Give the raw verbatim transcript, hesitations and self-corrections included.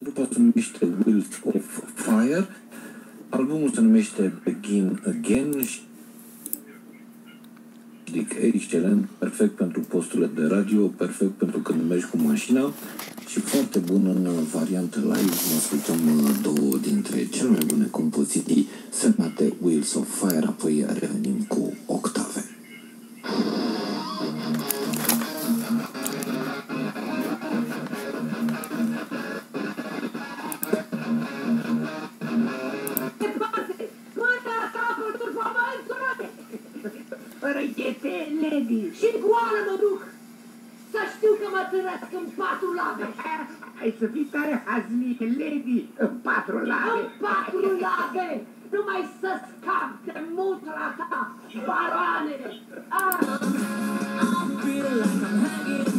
Grupa se numește Wheels of Fire, albumul se numește Begin Again și zic, excelent, perfect pentru posturile de radio, perfect pentru când mergi cu mașina și foarte bun în variantă live. Ascultăm două dintre cele mai bune compoziții semnate Wheels of Fire, apoi revenim cu Octave. Răghete, lady! Și goală mă duc! Să știu că mă târăsc în patru lave! Ai să fii tare haznic, lady, în patru lave! În patru lave! Numai să scap de mutra ta, baroane! Ah!